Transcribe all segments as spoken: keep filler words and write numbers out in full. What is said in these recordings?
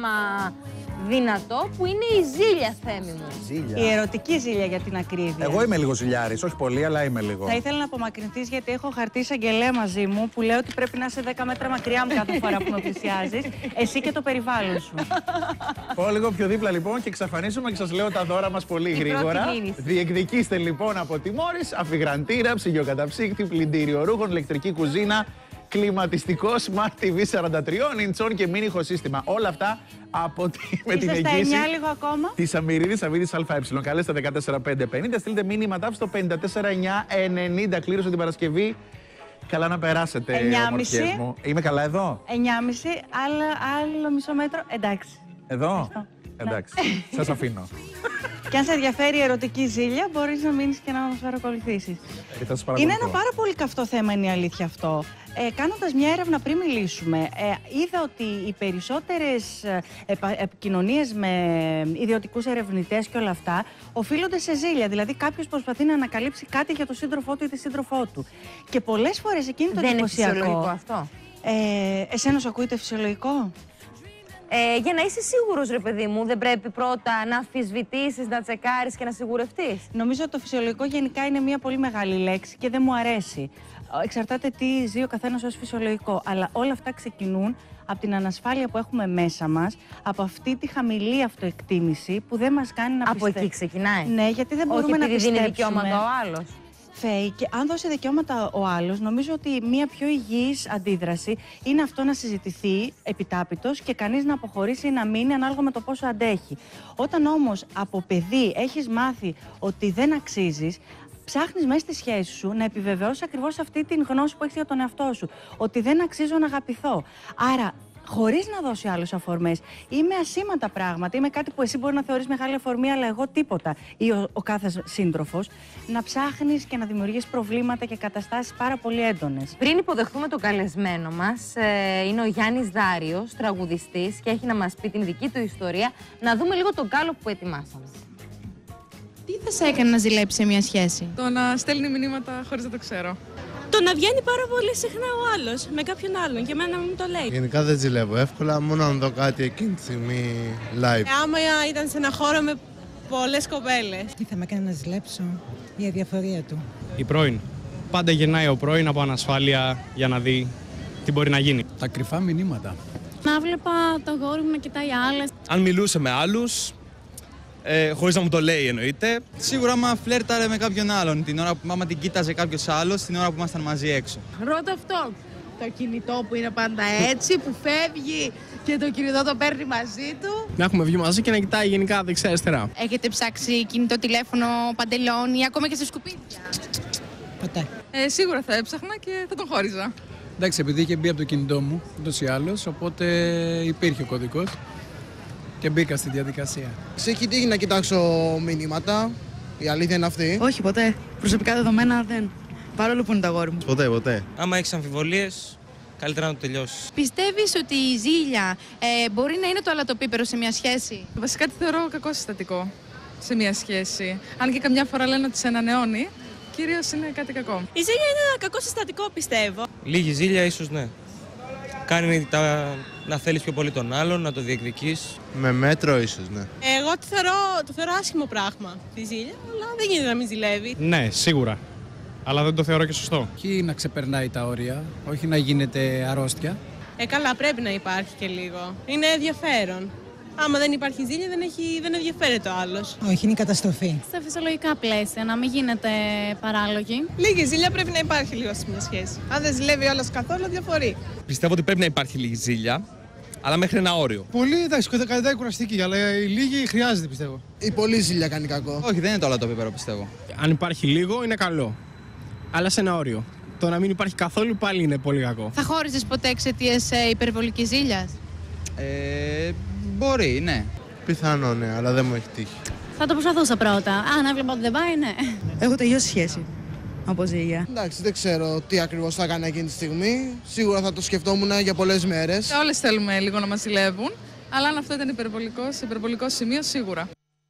θέμα δυνατό που είναι η ζήλια, Θέμη μου. Ζήλια. Η ερωτική ζήλια για την ακρίβεια. Εγώ είμαι λίγο ζηλιάρης, όχι πολύ, αλλά είμαι λίγο. Θα ήθελα να απομακρυνθείς γιατί έχω χαρτί εισαγγελέα μαζί μου που λέω ότι πρέπει να είσαι δέκα μέτρα μακριά μου κάθε φορά που με πλησιάζεις. Εσύ και το περιβάλλον σου. Πάω λίγο πιο δίπλα λοιπόν και εξαφανίζομαι και σας λέω τα δώρα μας πολύ γρήγορα. Διεκδικήστε λοιπόν από τιμώρης, αφιγραντήρα, ψυγειοκαταψύκτη, πλυντήριο ρούχων, ηλεκτρική κουζίνα, κλιματιστικό Smart τι βι σαράντα τρία inch και μίνι ηχοσύστημα. Όλα αυτά από τη, με την εγγύηση της Αμυρίδης Αβίδης ΑΕ. Καλέστε ένα τέσσερα πέντε πενήντα, στείλτε μήνυματά στο πέντε τέσσερα εννιά ενενήντα. Κλήρωσε την Παρασκευή. Καλά να περάσετε, ομορφιές μου. Είμαι καλά εδώ. εννιά και μισή, άλλο, άλλο μισό μέτρο. Εντάξει. Εδώ. Ευχαριστώ. Εντάξει. Σας αφήνω. Και αν σε ενδιαφέρει η ερωτική ζήλια, μπορείς να μείνεις και να μας παρακολουθήσεις. Είναι ένα πάρα πολύ καυτό θέμα, είναι η αλήθεια αυτό. Ε, κάνοντας μια έρευνα πριν μιλήσουμε, ε, είδα ότι οι περισσότερες ε, επικοινωνίες με ιδιωτικούς ερευνητές και όλα αυτά οφείλονται σε ζήλια. Δηλαδή, κάποιος προσπαθεί να ανακαλύψει κάτι για τον σύντροφό του ή τη σύντροφό του. Και πολλές φορές εκείνη το εντυπωσιακό. Δεν είναι φυσιολογικό αυτό. Ε, εσένα σου ακούγεται φυσιολογικό? Ε, για να είσαι σίγουρος, ρε παιδί μου, δεν πρέπει πρώτα να αμφισβητήσεις, να τσεκάρεις και να σιγουρευτείς? Νομίζω ότι το φυσιολογικό γενικά είναι μια πολύ μεγάλη λέξη και δεν μου αρέσει. Εξαρτάται τι ζει ο καθένας ως φυσιολογικό. Αλλά όλα αυτά ξεκινούν από την ανασφάλεια που έχουμε μέσα μας, από αυτή τη χαμηλή αυτοεκτίμηση που δεν μας κάνει να από πιστε... εκεί ξεκινάει. Ναι, γιατί δεν μπορούμε όχι να πιστέψουμε. δίνει δικαιώματα ο άλλος. Φαίη, και αν δώσει δικαιώματα ο άλλος, νομίζω ότι μια πιο υγιής αντίδραση είναι αυτό να συζητηθεί επιτάπητος και κανείς να αποχωρήσει ή να μείνει ανάλογα με το πόσο αντέχει. Όταν όμως από παιδί έχεις μάθει ότι δεν αξίζεις, ψάχνεις μέσα στη σχέση σου να επιβεβαιώσεις ακριβώς αυτή την γνώση που έχεις για τον εαυτό σου. Ότι δεν αξίζω να αγαπηθώ. Άρα, χωρίς να δώσει άλλους αφορμές, ή με ασήμαντα πράγματα, ή με κάτι που εσύ μπορεί να θεωρείς μεγάλη αφορμή, αλλά εγώ τίποτα, ή ο, ο κάθε σύντροφος, να ψάχνεις και να δημιουργείς προβλήματα και καταστάσεις πάρα πολύ έντονες. Πριν υποδεχθούμε τον καλεσμένο μας, ε, είναι ο Γιάννης Δάριος, τραγουδιστής, και έχει να μας πει την δική του ιστορία. Να δούμε λίγο τον κάλο που ετοιμάσαμε. Τι θα σε έκανε να ζηλέψει σε μια σχέση? Το να στέλνει μηνύματα χωρίς να το ξέρω. Το να βγαίνει πάρα πολύ συχνά ο άλλος με κάποιον άλλον και εμένα να μην το λέει. Γενικά δεν ζηλεύω εύκολα, μόνο αν δω κάτι εκείνη τη στιγμή live. Ε, άμα ήταν σε ένα χώρο με πολλές κοπέλες. Τι θα με έκανε να ζηλέψω? Η αδιαφορία του. Η πρώην. Πάντα γυρνάει ο πρώην από ανασφάλεια για να δει τι μπορεί να γίνει. Τα κρυφά μηνύματα. Να βλέπα το αγόρι μου να κοιτάει άλλες. Αν μιλούσε με άλλους, ε, χωρίς να μου το λέει εννοείται. Σίγουρα άμα φλέρταρε με κάποιον άλλον, την ώρα που άμα την κοίταζε κάποιος άλλος, την ώρα που ήμασταν μαζί έξω. Ρώτα αυτό. Το κινητό που είναι πάντα έτσι, που φεύγει και το κινητό το παίρνει μαζί του. Να έχουμε βγει μαζί και να κοιτάει γενικά δεξιά-αριστερά. Έχετε ψάξει κινητό, τηλέφωνο, παντελόνι, ακόμα και σε σκουπίδια? Ποτέ. Ε, σίγουρα θα έψαχνα και θα τον χώριζα. Εντάξει, επειδή είχε μπει από το κινητό μου, ούτως ή άλλως, οπότε υπήρχε ο κωδικός και μπήκα στη διαδικασία. Έχει τύχει να κοιτάξω μηνύματα, η αλήθεια είναι αυτή. Όχι, ποτέ. Προσωπικά δεδομένα δεν. Παρόλο που είναι το αγόρι μου. Ποτέ, ποτέ. Άμα έχεις αμφιβολίες, καλύτερα να το τελειώσεις. Πιστεύεις ότι η ζήλια ε, μπορεί να είναι το αλατοπίπερο σε μια σχέση? Βασικά τη θεωρώ κακό συστατικό σε μια σχέση. Αν και καμιά φορά λένε ότι σε ανανεώνει, κυρίως είναι κάτι κακό. Η ζήλια είναι ένα κακό συστατικό, πιστεύω. Λίγη ζήλια, ίσως ναι. Κάνει τα... να θέλεις πιο πολύ τον άλλον, να το διεκδικείς. Με μέτρο ίσως, ναι. Εγώ το θεωρώ, το θεωρώ άσχημο πράγμα τη ζήλια, αλλά δεν γίνεται να μην ζηλεύει. Ναι, σίγουρα. Αλλά δεν το θεωρώ και σωστό. Όχι να ξεπερνάει τα όρια, όχι να γίνεται αρρώστια. Ε, καλά, πρέπει να υπάρχει και λίγο. Είναι ενδιαφέρον. Άμα δεν υπάρχει ζήλια, δεν, έχει, δεν ενδιαφέρεται ο άλλος. Όχι, είναι η καταστροφή. Στα φυσιολογικά πλαίσια, να μην γίνεται παράλογη. Λίγη ζήλια πρέπει να υπάρχει λίγο σε μια σχέση. Αν δεν ζηλεύει ο άλλος καθόλου, διαφορεί. Πιστεύω ότι πρέπει να υπάρχει λίγη ζήλια, αλλά μέχρι ένα όριο. Πολύ, εντάξει, κρατάει κουραστική, αλλά η λίγη χρειάζεται, πιστεύω. Η πολλή ζήλια κάνει κακό. Όχι, δεν είναι το αλατοπίπερο, πιστεύω. Αν υπάρχει λίγο, είναι καλό. Αλλά σε ένα όριο. Το να μην υπάρχει καθόλου πάλι είναι πολύ κακό. Θα χώριζες ποτέ εξαιτίας υπερβολικής ζήλιας? Ε, μπορεί, ναι. Πιθανό, ναι, αλλά δεν μου έχει τύχει. Θα το προσπαθούσα πρώτα. Αν έβλεπα ότι δεν πάει, ναι. Έχω τελειώσει σχέση από ζήλια. Εντάξει, δεν ξέρω τι ακριβώς θα έκανε εκείνη τη στιγμή. Σίγουρα θα το σκεφτόμουν για πολλές μέρες. Όλες θέλουμε λίγο να μας ζηλεύουν, αλλά αν αυτό ήταν υπερβολικό, σε υπερβολικό σημείο, σίγουρα. Ε,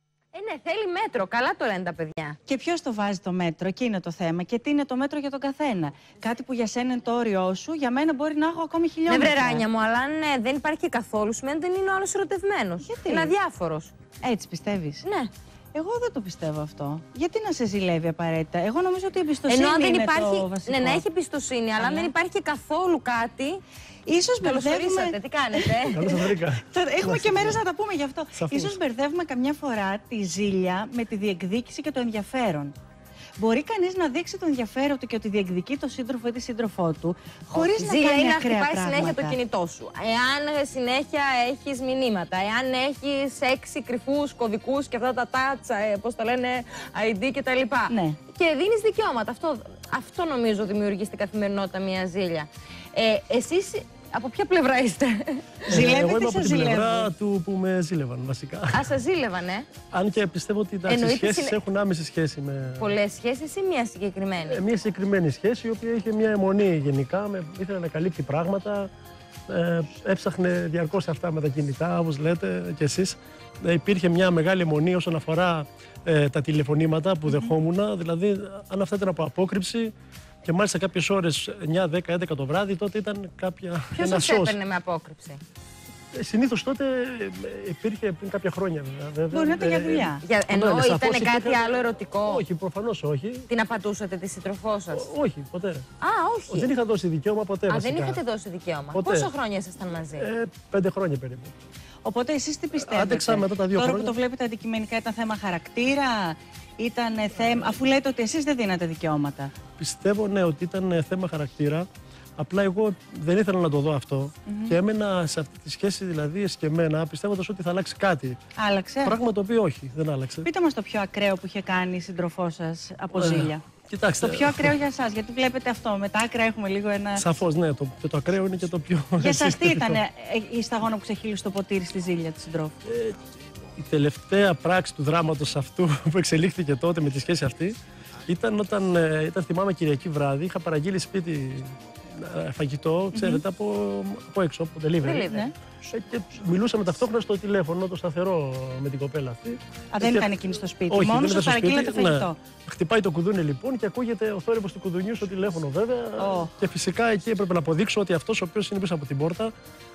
ναι, θέλει μέτρο. Καλά το λένε τα παιδιά. Και ποιος το βάζει το μέτρο, εκεί είναι το θέμα. Και τι είναι το μέτρο για τον καθένα. Κάτι που για σένα είναι το όριό σου, για μένα μπορεί να έχω ακόμη χιλιόμετρα. Ναι, βρε Ράνια μου, αλλά αν ναι, δεν υπάρχει καθόλου, σημαίνει ότι δεν είναι ο άλλος ερωτευμένος. Γιατί? Είναι αδιάφορος. Έτσι πιστεύεις? Ναι. Εγώ δεν το πιστεύω αυτό. Γιατί να σε ζηλεύει απαραίτητα? Εγώ νομίζω ότι η εμπιστοσύνη Ενώ αν δεν είναι υπάρχει, το βασικό. ναι, να έχει εμπιστοσύνη, αλλά αν δεν υπάρχει και καθόλου κάτι. Ίσως μπερδεύουμε. Καλωσορίσατε, τι κάνετε? Καλώς σας βρήκα. Έχουμε και μέρες να τα πούμε γι' αυτό. Σαφώς. Ίσως μπερδεύουμε καμιά φορά τη ζήλια με τη διεκδίκηση και το ενδιαφέρον. Μπορεί κανείς να δείξει το ενδιαφέρον του και ότι διεκδικεί το σύντροφο ή τη σύντροφό του, χωρίς να ζήλια κάνει είναι να ακραία χτυπάει πράγματα. συνέχεια το κινητό σου. Εάν συνέχεια έχεις μηνύματα, εάν έχεις έξι κρυφούς κωδικούς και αυτά τα τάτσα, πώς τα λένε, άι ντι κτλ. Ναι. Και δίνεις δικαιώματα. Αυτό, αυτό νομίζω δημιουργεί στην καθημερινότητα μια ζήλια. Ε, εσείς από ποια πλευρά είστε? Ζηλεύετε Εγώ είμαι ή από σας την ζηλεύουν? πλευρά του που με ζήλευαν βασικά. Α, σας ζήλευανε. Αν και πιστεύω ότι οι Εννοείται σχέσεις συνε- έχουν άμεση σχέση με. Πολλές σχέσεις ή μια συγκεκριμένη? Ε, μια συγκεκριμένη σχέση, η οποία είχε μια αιμονή γενικά, με, ήθελε να καλύπτει πράγματα. Ε, έψαχνε διαρκώς αυτά με τα κινητά, όπως λέτε κι εσείς. Ε, υπήρχε μια μεγάλη αιμονή όσον αφορά ε, τα τηλεφωνήματα που δεχόμουν. Δηλαδή, αν αυτά ήταν από απόκρυψη, και μάλιστα κάποιες ώρες εννιά, δέκα, έντεκα το βράδυ, τότε ήταν κάποια. Ποιος ένα σας σως. έπαιρνε με απόκρυψη? Συνήθως τότε ε, υπήρχε πριν κάποια χρόνια, βέβαια. Μπορεί να ήταν για δουλειά. Για, ναι, ενώ ναι, σαφώς ήταν κάτι υπήρχαν- άλλο ερωτικό. Όχι, προφανώς όχι. Την απαντούσατε τη σύντροφό σας? Ό, όχι, ποτέ. Α, όχι. Δεν είχα δώσει δικαίωμα ποτέ. Α, βασικά. δεν είχατε δώσει δικαίωμα. Ποτέ. Πόσα χρόνια ήσασταν μαζί? Ε, πέντε χρόνια περίπου. Οπότε εσείς τι πιστεύετε? Άντεξα μετά τα δύο Τώρα χρόνια. που το βλέπετε αντικειμενικά, ήταν θέμα χαρακτήρα, ήταν θέμα. Αφού λέτε ότι εσείς δεν δίνατε δικαιώματα. Πιστεύω ναι, ότι ήταν ε, θέμα χαρακτήρα. Απλά εγώ δεν ήθελα να το δω αυτό Μμμ. και έμενα σε αυτή τη σχέση δηλαδή εσκεμμένα, πιστεύοντας ότι θα αλλάξει κάτι. Άλλαξε. Πράγμα το οποίο όχι, δεν άλλαξε. Πείτε μας το πιο ακραίο που είχε κάνει η σύντροφό σας από Ε, ζήλια. Κοιτάξτε. Το πιο ακραίο για εσάς, γιατί βλέπετε αυτό. Με τα άκρα έχουμε λίγο ένα. Σαφώς, ναι, το, και το ακραίο είναι και το πιο. Για εσάς τι συστηματικό. ήταν ε, η σταγόνα που ξεχύλισε το ποτήρι στη ζήλια της συντρόφου? Ε, η τελευταία πράξη του δράματος αυτού που εξελίχθηκε τότε με τη σχέση αυτή ήταν όταν, ε, ήταν θυμάμαι Κυριακή βράδυ, είχα παραγγείλει σπίτι ε, φαγητό, ξέρετε, από, από έξω, από delivery. Ναι. Ε, και μιλούσαμε ταυτόχρονα στο τηλέφωνο, το σταθερό με την κοπέλα αυτή. Α, δεν Και- ήταν εκείνη στο σπίτι. Όχι, Μόνο δεν σας ήταν στο παραγγείλατε σπίτι, φαγητό. ναι. Χτυπάει το κουδούνι λοιπόν και ακούγεται ο θόρυβος του κουδουνιού στο τηλέφωνο βέβαια. Oh. Και φυσικά εκεί έπρεπε να αποδείξω ότι αυτός ο οποίος είναι πίσω από την πόρτα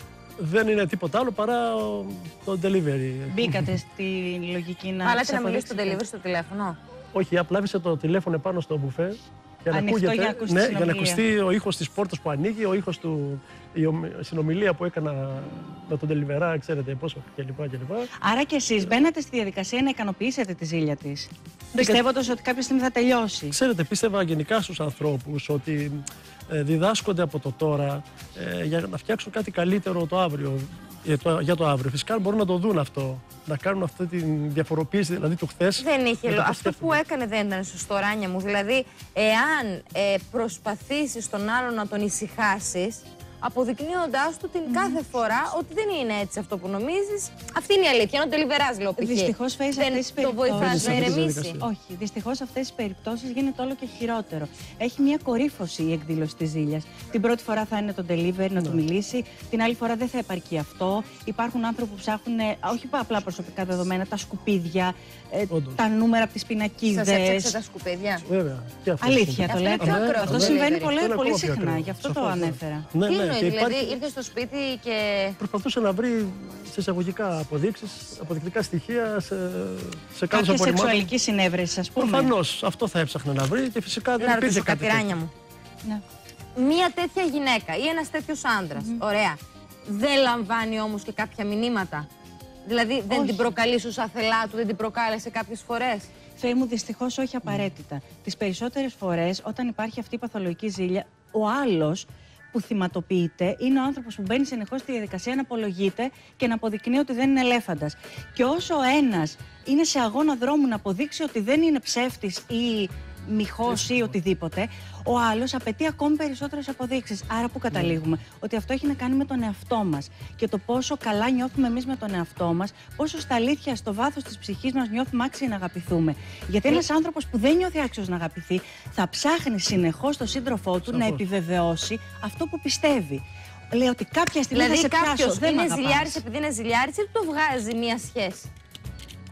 δεν είναι τίποτα άλλο παρά ο- το delivery. Μπήκατε στη λογική να. Βάλατε της να μιλήσει στον αποδείξετε. delivery στο τηλέφωνο. Όχι, απλά άφησε το τηλέφωνο πάνω στο μπουφέ. Για να, Ανοιχτό ακούγεται, για να ακούσει τη ναι, για να συνομιλία. ακουστεί ο ήχος της πόρτας που ανοίγει, ο ήχος του, η ομ- συνομιλία που έκανα με τον delivery, ξέρετε πόσο κλπ. κλπ. Άρα και εσείς μπαίνατε στη διαδικασία να ικανοποιήσετε τη ζήλια της. Πιστεύοντας ότι κάποια στιγμή θα τελειώσει. Ξέρετε, πίστευα γενικά στους ανθρώπους ότι ε, διδάσκονται από το τώρα ε, για να φτιάξουν κάτι καλύτερο το αύριο, για το, για το αύριο. Φυσικά μπορούν να το δουν αυτό, να κάνουν αυτή τη διαφοροποίηση δηλαδή του χθες. Δεν είχε με το λόγο. πώς Αυτό που έκανε δεν ήταν σωστό, Ράνια μου. Δηλαδή, εάν ε, προσπαθήσεις τον άλλον να τον ησυχάσεις, αποδεικνύοντάς του την κάθε φορά ότι δεν είναι έτσι αυτό που νομίζεις. Αυτή είναι η αλήθεια. Ενώ τελειβεράς, λέω, π.χ. Δυστυχώς, Φέη, σε δεν αυτές τις το βοηθάς να περιπτώσεις- ηρεμήσει. Όχι, δυστυχώς σε αυτές τις περιπτώσεις γίνεται όλο και χειρότερο. Έχει μια κορύφωση η εκδήλωση της ζήλιας. Την πρώτη φορά θα είναι το delivery να του μιλήσει, την άλλη φορά δεν θα επαρκεί αυτό. Υπάρχουν άνθρωποι που ψάχνουν ε, όχι απλά προσωπικά δεδομένα, τα σκουπίδια, ε, τα νούμερα από τις πινακίδες. Σας έψαξε τα σκουπίδια. Βέβαια. Και αυτό Αλήθεια συμβαίνει. το λέτε. πιο ακραίο, Αυτό το συμβαίνει delivery. πολύ, Είναι πολύ ακόμα πιο συχνά, ακραίο. γι' αυτό το Σαφώς, ναι. ανέφερα. Ναι, Τι ναι, εννοεί, και δηλαδή υπάρχει- ήρθε στο σπίτι και. Προσπαθούσε να βρει σε εισαγωγικά αποδείξεις, αποδεικτικά στοιχεία σε, σε κάποιες Κάποια απορριμμάτων. σεξουαλική συνέβρεση, ας πούμε. Προφανώς αυτό θα έψαχνε να βρει και φυσικά δεν Να υπήρχε ρωτήσω κάτι κάτι, Ράνια μου. Ναι. Μία τέτοια γυναίκα ή ένας τέτοιος άντρας, ωραία, δεν λαμβάνει όμως και κάποια μηνύματα. Δηλαδή δεν Όχι. την προκαλεί στους αθελά του, δεν την προκάλεσε κάποιες φορές. Φέη μου, δυστυχώς όχι απαραίτητα. Τις περισσότερες φορές, όταν υπάρχει αυτή η παθολογική ζήλια, ο άλλος που θυματοποιείται είναι ο άνθρωπος που μπαίνει συνεχώς στη διαδικασία να απολογείται και να αποδεικνύει ότι δεν είναι ελέφαντας. Και όσο ο ένας είναι σε αγώνα δρόμου να αποδείξει ότι δεν είναι ψεύτης ή μοιχός ή οτιδήποτε, ο άλλος απαιτεί ακόμη περισσότερες αποδείξεις. Άρα που καταλήγουμε, ότι αυτό έχει να κάνει με τον εαυτό μας και το πόσο καλά νιώθουμε εμείς με τον εαυτό μας, πόσο στα αλήθεια, στο βάθος της ψυχής μας νιώθουμε άξιοι να αγαπηθούμε. Γιατί ένας άνθρωπος που δεν νιώθει άξιος να αγαπηθεί, θα ψάχνει συνεχώς τον σύντροφό του να επιβεβαιώσει αυτό που πιστεύει. Λέει ότι κάποια στιγμή Δηλαδή θα σε πιάσω, κάποιος δεν είναι μ' αγαπάς. ζηλιάρης επειδή είναι ζηλιάρης ή του το βγάζει μία σχέση.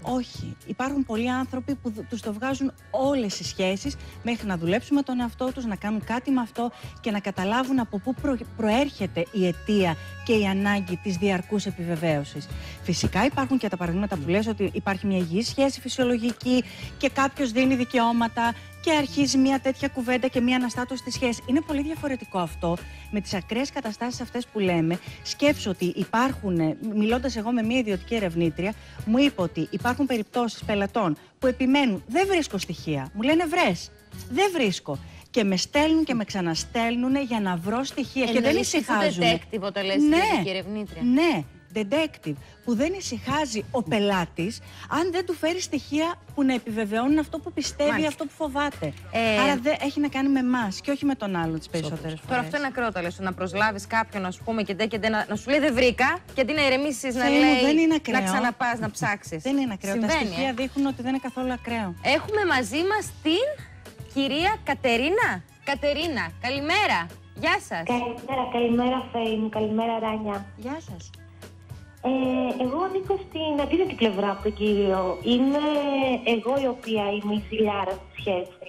Όχι. Υπάρχουν πολλοί άνθρωποι που τους το βγάζουν όλες οι σχέσεις μέχρι να δουλέψουν με τον εαυτό τους, να κάνουν κάτι με αυτό και να καταλάβουν από πού προ... προέρχεται η αιτία και η ανάγκη της διαρκούς επιβεβαίωσης. Φυσικά υπάρχουν και τα παραδείγματα που λες ότι υπάρχει μια υγιή σχέση φυσιολογική και κάποιος δίνει δικαιώματα και αρχίζει μια τέτοια κουβέντα και μια αναστάτωση στη σχέση. Είναι πολύ διαφορετικό αυτό με τις ακραίες καταστάσεις αυτές που λέμε. Σκέψου ότι υπάρχουν, μιλώντας εγώ με μια ιδιωτική ερευνήτρια, μου είπε ότι υπάρχουν περιπτώσεις πελατών που επιμένουν, δεν βρίσκω στοιχεία. Μου λένε βρες, δεν βρίσκω. Και με στέλνουν και με ξαναστέλνουν για να βρω στοιχεία. Εννοείς και δεν ησυχάζουν. detective όταν λες ναι, ιδιωτική ερευνήτρια. Ναι. Detective, που δεν ησυχάζει ο πελάτης αν δεν του φέρει στοιχεία που να επιβεβαιώνουν αυτό που πιστεύει, Μάλιστα. αυτό που φοβάται. Ε... Άρα δεν έχει να κάνει με εμάς και όχι με τον άλλον τις περισσότερες φορές. Τώρα αυτό είναι ακραίο, τα λες, να προσλάβεις κάποιον, ας πούμε, και, και να, να σου λέει δεν βρήκα, και αντί να ηρεμήσεις να Θεέ, λέει δεν είναι ακραίο. να ξαναπάς, να ψάξεις. Δεν είναι ακραίο. Συμβαίνει, τα στοιχεία ε? δείχνουν ότι δεν είναι καθόλου ακραίο. Έχουμε μαζί μας την κυρία Κατερίνα. Κατερίνα, καλημέρα. Γεια σας. Καλημέρα, καλημέρα Φέη μου, καλημέρα Ράνια. Γεια σας. Ε, εγώ ανήκω στην αντίθετη πλευρά από τον κύριο. Είμαι εγώ η οποία είμαι η ζηλιάρα στη σχέση.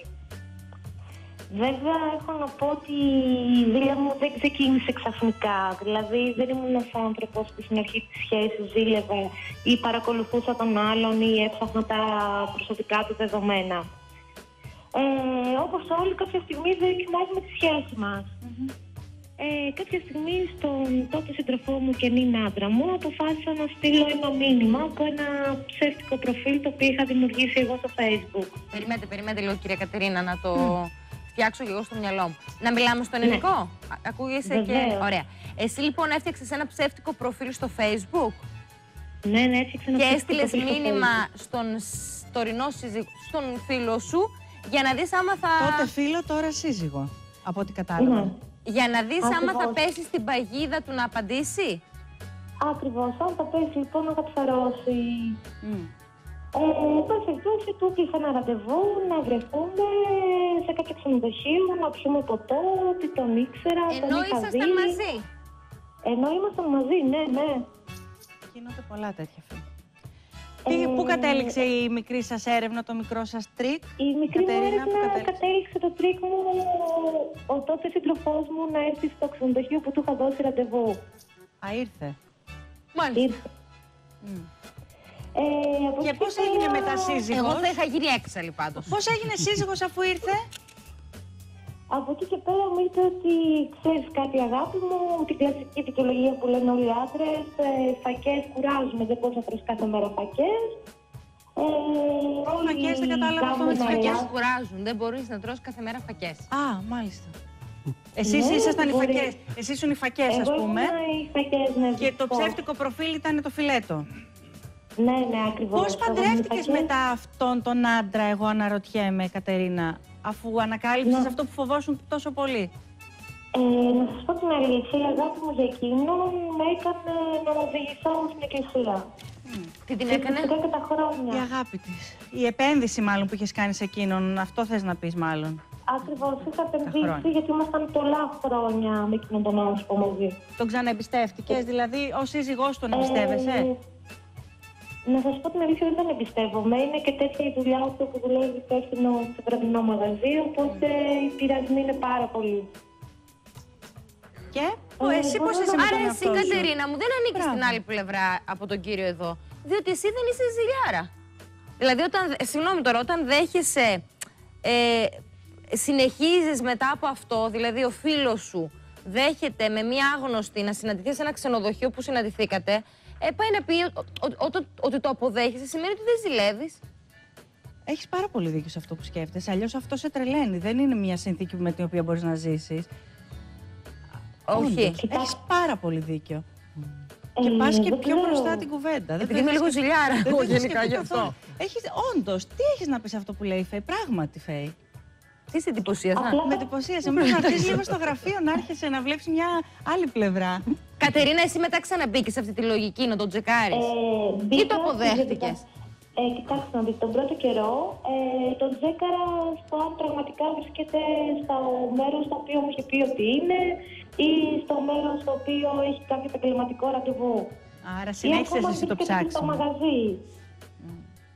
Βέβαια, έχω να πω ότι η ζήλια μου δεν ξεκίνησε ξαφνικά. Δηλαδή, δεν ήμουν ένας άνθρωπος που στην αρχή της σχέσης ζήλευε ή παρακολουθούσα τον άλλον ή έψαχνα τα προσωπικά του δεδομένα. Ε, όπως όλοι, κάποια στιγμή δοκιμάζουμε τη σχέση μας. Mm-hmm. Ε, κάποια στιγμή στον τότε σύντροφό μου και νυν άντρα μου αποφάσισα να στείλω ένα μήνυμα από ένα ψεύτικο προφίλ το οποίο είχα δημιουργήσει εγώ στο Facebook. Περιμένετε, περιμένετε λίγο κυρία Κατερίνα να το mm. φτιάξω και εγώ στο μυαλό μου. Να μιλάμε στο ελληνικό. Ναι. Ακούγεσαι και... Ωραία. Εσύ λοιπόν έφτιαξες ένα ψεύτικο προφίλ στο Facebook. Ναι, ναι, έφτιαξα ένα και ψεύτικο έστειλες προφίλ μήνυμα στον τωρινό σύζυγο, στον φίλο σου για να δεις άμα θα... Τότε φίλο, τώρα σύζυγο, από ό,τι κατάλαβα. Ναι. Για να δεις Ακριβώς. άμα θα πέσει στην παγίδα του να απαντήσει. Ακριβώς, αν θα πέσει λοιπόν να θα ψαρώσει. Mm. Ε, εν πάση περιπτώσει, του κλείσα ένα ραντεβού να βρεθούμε σε κάποιο ξενοδοχείο, να πιούμε ποτό, ότι τον ήξερα, Ενώ τον είχα ήσασταν δει. μαζί. Ενώ ήμασταν μαζί, ναι, ναι. Γίνονται πολλά τέτοια φίλοι. Ε, πού κατέληξε η μικρή σας έρευνα, το μικρό σας τρίκ, Η μικρή μου Κατερίνα, έρευνα κατέληξε. κατέληξε το τρίκ μου ο τότε σύντροφός μου να έρθει στο ξενοδοχείο που του είχα δώσει ραντεβού. Α, ήρθε. Μάλιστα. Ήρθε. Mm. Ε, και πώς πέρα... έγινε μετά σύζυγος? Εγώ θα είχα γίνει έξαλλη πάντως. Πώς έγινε σύζυγος αφού ήρθε? Από εκεί και πέρα μου είπε ότι ξέρεις κάτι αγάπη μου, την κλασική δικαιολογία που λένε όλοι οι άντρες, ε, φακές κουράζουμε, δεν μπορείς να τρως κάθε μέρα φακές. Ε, φακές δεν κατάλαβα αυτό με τις φακές κουράζουν, δεν μπορείς να τρως κάθε μέρα φακές. Α, μάλιστα. Εσείς ναι, ήσασταν οι μπορεί. φακές, εσείς ήσουν οι φακές Εγώ ας πούμε. οι φακές, ναι, και το πώς. ψεύτικο προφίλ ήταν το φιλέτο. Ναι, ναι, ακριβώς. Πώς παντρεύτηκες μετά αυτόν τον άντρα, εγώ αναρωτιέμαι, Κατερίνα, αφού ανακάλυψες ναι. αυτό που φοβόσουν τόσο πολύ? Ε, να σας πω την αλήθεια, η αγάπη μου για εκείνον με έκανε να οδηγηθώ στην εκκλησία. Mm. Τι την έκανε? Και τα χρόνια. Η αγάπη της. Η επένδυση μάλλον που είχες κάνει σε εκείνον, αυτό θες να πεις μάλλον. Ακριβώς, είχα επενδύσει γιατί ήμασταν πολλά χρόνια με εκείνον τον άνθρωπο μαζί. Τον ξαναεμπιστεύτηκες, δηλαδή ως σύζυγός τον εμπιστεύεσαι? Ε, να σας πω την αλήθεια, δεν τον εμπιστεύομαι. Είναι και τέτοια η δουλειά του που δουλεύει υπεύθυνο σε βραδινό μαγαζί, οπότε οι πειρασμοί είναι πάρα πολύ. Και ε, εσύ πώς είσαι με Άρα τον εσύ, εαυτό σου? Κατερίνα μου, δεν ανήκεις Μπράβο. στην άλλη πλευρά από τον κύριο εδώ. Διότι εσύ δεν είσαι ζηλιάρα. Δηλαδή, όταν, συγγνώμη τώρα, όταν δέχεσαι, ε, συνεχίζεις μετά από αυτό, δηλαδή ο φίλος σου δέχεται με μία άγνωστη να συναντηθεί σε ένα ξενοδοχείο που συναντηθήκατε, ε, πάει να πει ότι το αποδέχεσαι, σημαίνει ότι δεν ζηλεύεις. Έχεις πάρα πολύ δίκιο σε αυτό που σκέφτεσαι. Αλλιώς αυτό σε τρελαίνει. Δεν είναι μια συνθήκη με την οποία μπορείς να ζήσεις. Όχι. Έχεις πάρα πολύ δίκιο. Ε, και πας και δεν πιο ξέρω. μπροστά την κουβέντα. Επειδή είμαι λίγο ζηλιάρα, εγώ γενικά γι' αυτό. Έχεις, όντως, τι έχεις να πεις αυτό που λέει η Φέη? Πράγματι, Φέη. Τι σε εντυπωσίασα? Με εντυπωσίασε. Πρέπει να έρθεις λίγο στο γραφείο να άρχισε να βλέπεις μια άλλη πλευρά. Κατερίνα, εσύ μετά ξαναμπήκες σε αυτή τη λογική να τον τσεκάρεις? Ε, ή το αποδέχτηκες? Ε, κοιτάξτε να δείτε, τον πρώτο καιρό ε, τον τσέκαρα στο αν πραγματικά βρίσκεται στο μέρος στο οποίο μου είχε πει ότι είναι ή στο μέρος στο οποίο έχει κάποιο επαγγελματικό ραντεβού. Άρα συνέχισες εσύ το ψάξιμο. Στο μαγαζί. Mm.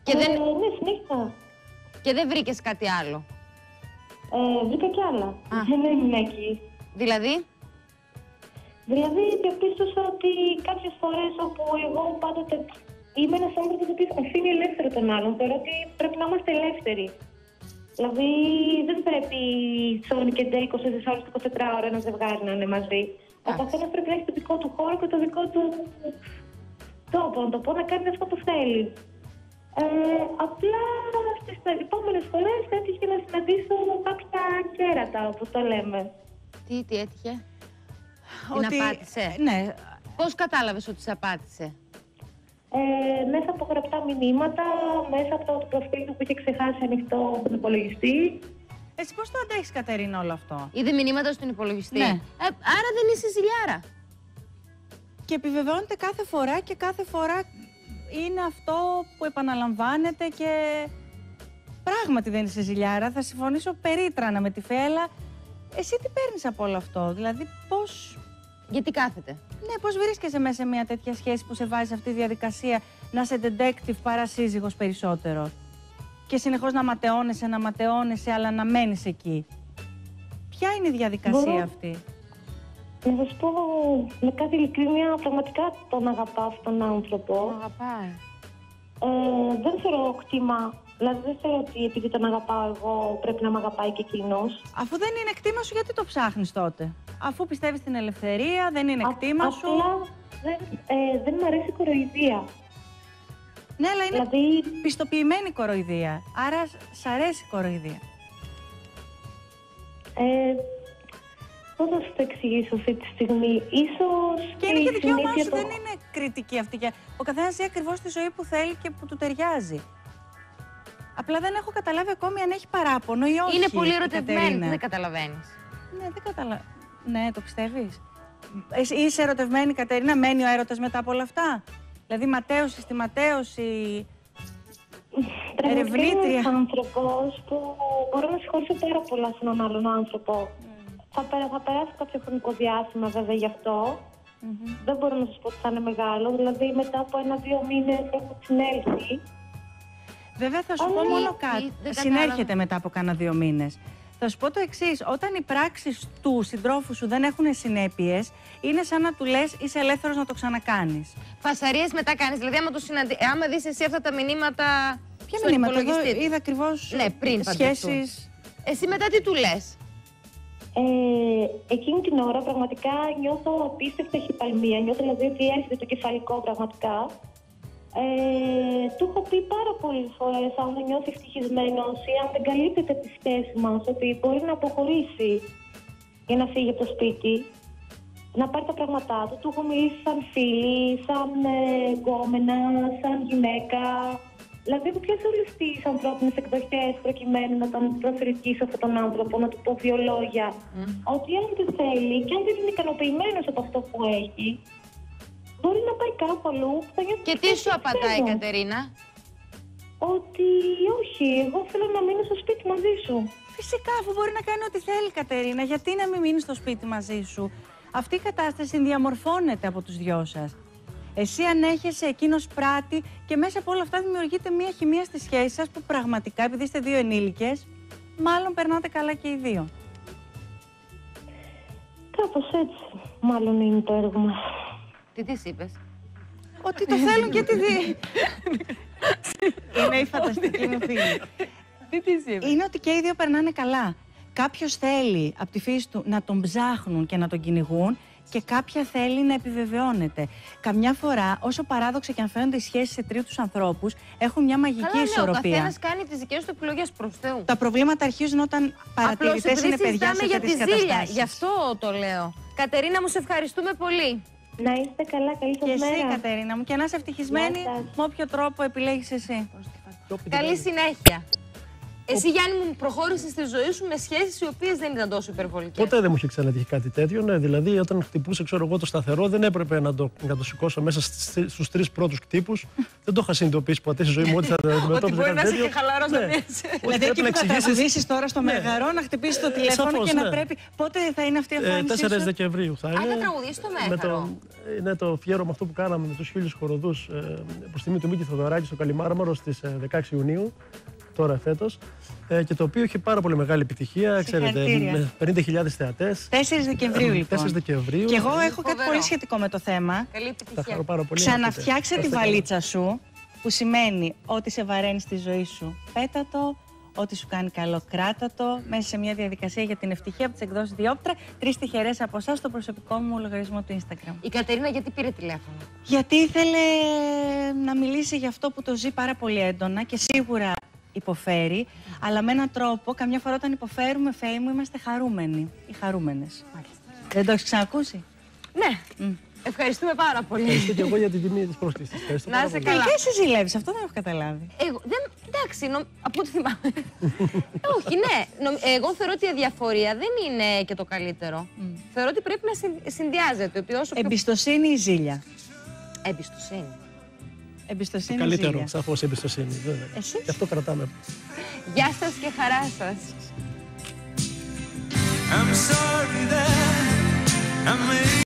Και ε, δεν... Ναι, συνέχισα. Και δεν βρήκες κάτι άλλο? Ε, βρήκα κι άλλα. Δεν έμεινα εκεί. Δηλαδή? Δηλαδή, διαπίστωσα ότι κάποιες φορές όπου εγώ πάντοτε είμαι ένας άνθρωπος που αφήνει ελεύθερο τον άλλον. Θεωρώ ότι πρέπει να είμαστε ελεύθεροι. Δηλαδή, δεν πρέπει Sony και Day είκοσι τέσσερις ώρες, είκοσι τέσσερις ώρες ένα ζευγάρι να είναι μαζί. Ο καθένας πρέπει να έχει το δικό του χώρο και το δικό του τόπο, να το πω, να κάνει αυτό που θέλει. Ε, απλά στις επόμενες φορές έτυχε να συναντήσω κάποια κέρατα, όπως το λέμε. Τι, τι έτυχε? Ότι... Την απάτησε? Ναι. Πώς κατάλαβες ότι σε απάτησε? Ε, μέσα από γραπτά μηνύματα, μέσα από το προφίλ του που είχε ξεχάσει ανοιχτό στον υπολογιστή. Εσύ πώς το αντέχεις, Κατερίνα, όλο αυτό? Είδε μηνύματα στον υπολογιστή. Ναι. Ε, άρα δεν είσαι ζηλιάρα. Και επιβεβαιώνεται κάθε φορά και κάθε φορά είναι αυτό που επαναλαμβάνεται και πράγματι δεν είσαι ζηλιάρα. Θα συμφωνήσω περίτρανα με τη Φέλα. Εσύ τι παίρνεις από όλο αυτό? Δηλαδή πώς... Γιατί κάθεται? Ναι, πώς βρίσκεσαι μέσα σε μια τέτοια σχέση που σε βάζει σε αυτή τη διαδικασία να είσαι detective παρά σύζυγος περισσότερο? Και συνεχώς να ματαιώνεσαι, να ματαιώνεσαι, αλλά να μένεις εκεί. Ποια είναι η διαδικασία Μπορώ... αυτή? Να σας πω με κάθε ειλικρίνεια, πραγματικά τον αγαπάω αυτόν τον άνθρωπο. Τον αγαπάει. Ε, δεν θεωρώ κτήμα. Δηλαδή δεν θεωρώ ότι επειδή τον αγαπάω εγώ πρέπει να με αγαπάει και εκείνος. Αφού δεν είναι κτήμα σου, γιατί το ψάχνεις τότε? Αφού πιστεύεις στην ελευθερία, δεν είναι Α, κτήμα σου. Απλά δεν, ε, δεν μου αρέσει η κοροϊδία. Ναι, αλλά είναι δηλαδή... πιστοποιημένη κοροϊδία. Άρα σ' αρέσει η κοροϊδία. Ε, πώς θα σου το εξηγήσω αυτή τη στιγμή? Ίσως... Και είναι και δικαίωμά σου, το... δεν είναι κριτική αυτή. Ο καθένας ζει ακριβώς τη ζωή που θέλει και που του ταιριάζει. Απλά δεν έχω καταλάβει ακόμη αν έχει παράπονο ή όχι. Είναι πολύ ερωτευμένη, δεν καταλαβαίνεις. Ναι, δεν καταλαβαίνω. Ναι, το πιστεύεις? Εσύ είσαι ερωτευμένη, Κατερίνα? Μένει ο έρωτας μετά από όλα αυτά? Δηλαδή ματέωση στη ματέωση, ερευνήτρια. Είμαι ένας άνθρωπος που μπορώ να συγχωρήσω πάρα πολλά σε έναν άλλον άνθρωπο. Mm. Θα, περα, θα περάσει κάποιο χρονικό διάστημα βέβαια γι' αυτό. Mm-hmm. Δεν μπορώ να σας πω ότι θα είναι μεγάλο. Δηλαδή μετά από ένα-δύο μήνες έχω συνέλθει. Βέβαια θα σου Αλλά πω μόνο κάτι. Συνέρχεται μετά από κάνα δύο μήνες. Θα σου πω το εξής: όταν οι πράξεις του συντρόφου σου δεν έχουν συνέπειες, είναι σαν να του λες είσαι ελεύθερος να το ξανακάνεις. Φασαρίες μετά κάνεις. Δηλαδή, άμα, το συναντι... άμα δεις εσύ αυτά τα μηνύματα. Ποια μηνύματα? Εδώ είδα ακριβώς ναι, πριν σχέσεις. Εσύ μετά τι του λες? Ε, εκείνη την ώρα πραγματικά νιώθω απίστευτα χυπαλμία. Νιώθω δηλαδή ότι έρχεται το κεφαλικό πραγματικά. Ε, του έχω πει πάρα πολλές φορές, αν δεν νιώθει ευτυχισμένος ή αν δεν καλύπτεται τη σχέση μας, ότι μπορεί να αποχωρήσει για να φύγει από το σπίτι, να πάρει τα πράγματά του. Του έχω μιλήσει σαν φίλη, σαν ε, γκόμενα, σαν γυναίκα. Δηλαδή, έχω πιάσει όλες τις ανθρώπινες εκδοχές προκειμένου να τον προσελκύσω αυτόν τον άνθρωπο, να του πω δύο λόγια. Mm. Ότι αν δεν θέλει και αν δεν είναι ικανοποιημένος από αυτό που έχει, μπορεί να πάει κάπου αλλού. Και τι σου απαντάει η Κατερίνα? Ότι όχι, εγώ θέλω να μείνω στο σπίτι μαζί σου. Φυσικά, αφού μπορεί να κάνει ό,τι θέλει, Κατερίνα, γιατί να μην μείνει στο σπίτι μαζί σου? Αυτή η κατάσταση διαμορφώνεται από τους δυο σας. Εσύ ανέχεσαι, εκείνος πράττει και μέσα από όλα αυτά δημιουργείται μια χημεία στη σχέση σας που πραγματικά, επειδή είστε δύο ενήλικες, μάλλον περνάτε καλά και οι δύο. Κάπως έτσι, μάλλον είναι το έργο μας. Τι της είπες? Ότι το θέλουν και τη δύο. Είναι η φανταστική μου φίλη. Τι της είπες? Είναι ότι και οι δύο περνάνε καλά. Κάποιος θέλει από τη φύση του να τον ψάχνουν και να τον κυνηγούν και κάποια θέλει να επιβεβαιώνεται. Καμιά φορά, όσο παράδοξα και αν φαίνονται οι σχέσεις σε τρίτους ανθρώπους, έχουν μια μαγική καλά, ισορροπία. Ναι, ο καθένας κάνει τις δικές του επιλογές προς Θεού. Τα προβλήματα αρχίζουν όταν παρατηρητές είναι παιδιά σε για τέτοιες τη ζήλια. καταστάσεις. Γι' αυτό το λέω. Κατερίνα μου, σε ευχαριστούμε πολύ. Να είστε καλά, καλή σας μέρα. Και εσύ, μέρα. Κατερίνα μου, και να είσαι ευτυχισμένη με όποιο τρόπο επιλέγεις εσύ. Καλή συνέχεια. Εσύ, Γιάννη μου, προχώρησες στη ζωή σου με σχέσεις οι οποίες δεν ήταν τόσο υπερβολικές. Ποτέ δεν μου είχε ξανατύχει κάτι τέτοιο. Ναι, δηλαδή, όταν χτυπούσε ξέρω εγώ, το σταθερό, δεν έπρεπε να το, να το σηκώσω μέσα στους τρεις πρώτους χτύπους. Δεν το είχα συνειδητοποιήσει ποτέ στη ζωή μου ότι θα το αντιμετώπιζα. Ότι μπορεί να είσαι και χαλαρός να πεις. Δηλαδή, εκεί που θα τραγουδήσεις τώρα στο Μέγαρο, να χτυπήσεις το τηλέφωνο και να πρέπει. Πότε θα είναι αυτή η εμφάνισή σου? τέσσερις Δεκεμβρίου θα είναι. Α, θα τραγουδήσεις στο Μέγαρο. είναι το αφιέρωμα αυτό που κάναμε με τους χίλιους χοροδούς ε, προς τιμή του Μίκη Θοδωράκη στο Καλιμάρμαρο στις ε, δεκαέξι Ιουνίου, τώρα φέτος, ε, και το οποίο έχει πάρα πολύ μεγάλη επιτυχία, ξέρετε, με πενήντα χιλιάδες θεατές. τέσσερις Δεκεμβρίου λοιπόν. τέσσερις Δεκεμβρίου. Και εγώ έχω κάτι πολύ σχετικό με το θέμα. Καλή επιτυχία. Θα χαρώ πάρα πολύ. Ξαναφτιάξε τη βαλίτσα σου, που σημαίνει ότι σε βαραίνει στη ζωή σου. Πέτα το. Ό,τι σου κάνει καλό, κράτα το μέσα σε μια διαδικασία για την ευτυχία από τις εκδόσεις Διόπτρα. Τρεις τυχερές από εσάς στο προσωπικό μου λογαριασμό του Instagram. Η Κατερίνα γιατί πήρε τηλέφωνο? Γιατί ήθελε να μιλήσει για αυτό που το ζει πάρα πολύ έντονα και σίγουρα υποφέρει, αλλά με έναν τρόπο, καμιά φορά όταν υποφέρουμε, Φέη μου, είμαστε χαρούμενοι ή χαρούμενες. Δεν το έχεις ξανακούσει? Ναι. Mm. Ευχαριστούμε πάρα πολύ. Ευχαριστώ και εγώ για την τιμή της πρόσκλησης. Να είσαι καλά. Και εσύ ζηλεύεις, αυτό δεν έχω καταλάβει. Εγώ, δεν, εντάξει, νο, από ό,τι θυμάμαι. Όχι, ναι. Νο, εγώ θεωρώ ότι η αδιαφορία δεν είναι και το καλύτερο. Mm. Θεωρώ ότι πρέπει να συνδυάζεται. Ότι όσο εμπιστοσύνη πιο... ή ζήλια? Εμπιστοσύνη. Εμπιστοσύνη. Το καλύτερο, ζήλια. σαφώς εμπιστοσύνη. Βέβαια. Εσείς? Γι' αυτό κρατάμε. Γεια σας και χαρά σας. I'm sorry that I made